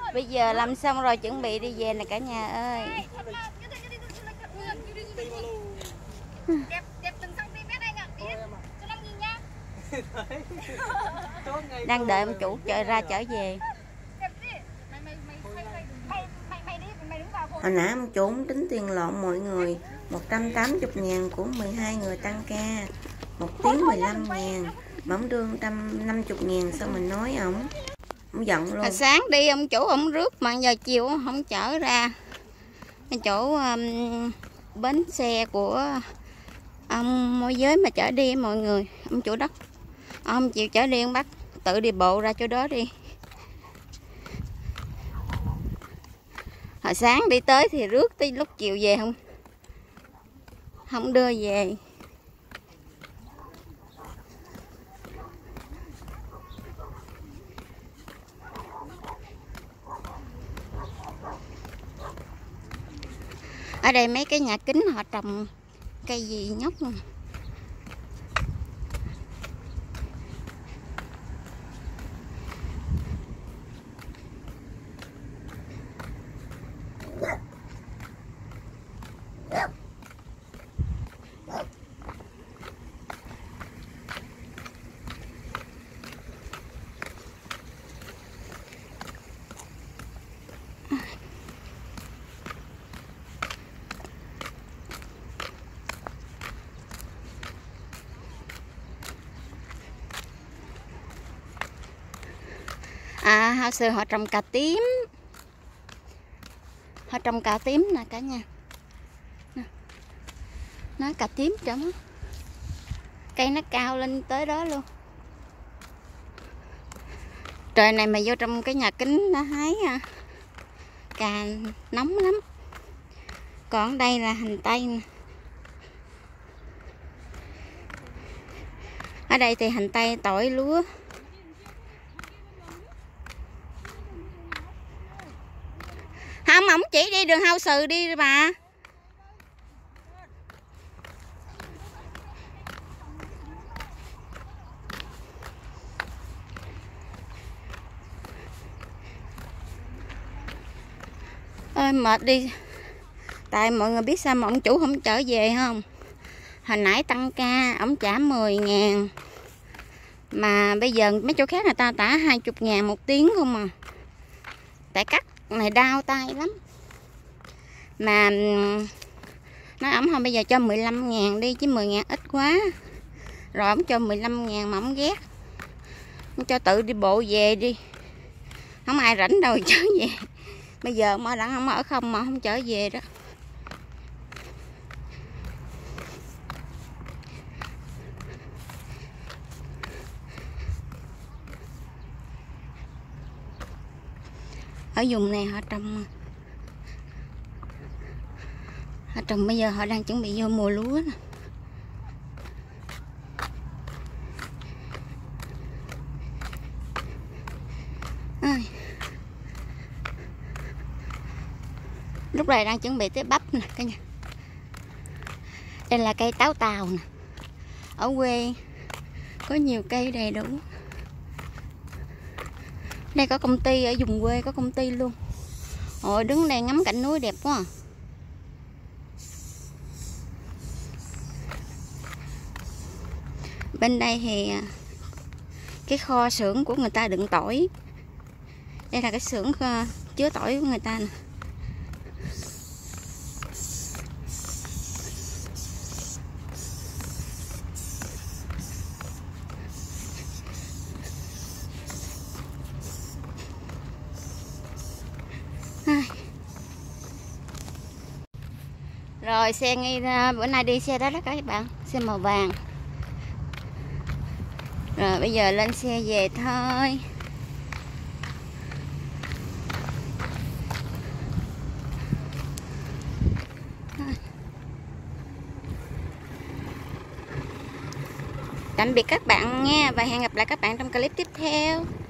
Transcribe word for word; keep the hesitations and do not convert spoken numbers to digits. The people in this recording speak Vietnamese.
Bây giờ làm xong rồi chuẩn bị đi về nè cả nhà ơi. Đẹp đẹp từng cm anh ạ. Cho năm nghìn nha. Đang đợi ông chủ chờ ra trở về. Hồi nãy ông chủ tính tiền lộn mọi người. Một trăm tám mươi ngàn của mười hai người tăng ca, một tiếng mười lăm ngàn. Mà ông đưa một trăm năm mươi ngàn. Sao mình nói ổng ông giận luôn. Hồi sáng đi ông chủ ông rước mà giờ chiều không chở ra cái chỗ um, bến xe của ông môi giới mà chở đi mọi người. Ông chủ đất ông chịu chở đi, ông bắt tự đi bộ ra chỗ đó đi. Hồi sáng đi tới thì rước tới lúc chiều về không không đưa về. Ở đây mấy cái nhà kính họ trồng cây gì nhóc luôn. À, hồi xưa họ trồng cà tím. Họ trồng cà tím nè cả nhà. Nó cà tím trống. Cây nó cao lên tới đó luôn. Trời này mà vô trong cái nhà kính nó hái cà nóng lắm. Còn đây là hành tây nè. Ở đây thì hành tây, tỏi, lúa. Không, ổng chỉ đi đường Hao Sự đi bà. Ơi mệt đi. Tại mọi người biết sao mà ông chủ không trở về không? Hồi nãy tăng ca, ổng trả mười ngàn. Mà bây giờ mấy chỗ khác người ta trả hai mươi ngàn một tiếng không à. Tại cắt này đau tay lắm. Mà nói ổng thôi bây giờ cho mười lăm ngàn đi chứ mười ngàn ít quá. Rồi ổng cho mười lăm ngàn mà ổng ghét. Ổng cho tự đi bộ về đi. Không ai rảnh đâu trở về. Bây giờ mà đặng không ở không mà không trở về đó. Ở vùng này họ trồng Họ trồng bây giờ họ đang chuẩn bị vô mùa lúa nè. Ơi. Lúc này đang chuẩn bị tới bắp nè cả nhà. Đây là cây táo tàu nè. Ở quê có nhiều cây đầy đủ. Đây có công ty, ở vùng quê có công ty luôn. Ôi đứng đây ngắm cảnh núi đẹp quá à. Bên đây thì cái kho xưởng của người ta đựng tỏi. Đây là cái xưởng chứa tỏi của người ta nè. Rồi xe ngay bữa nay đi xe đó đó các bạn, xe màu vàng. Rồi bây giờ lên xe về thôi. Tạm biệt các bạn nha và hẹn gặp lại các bạn trong clip tiếp theo.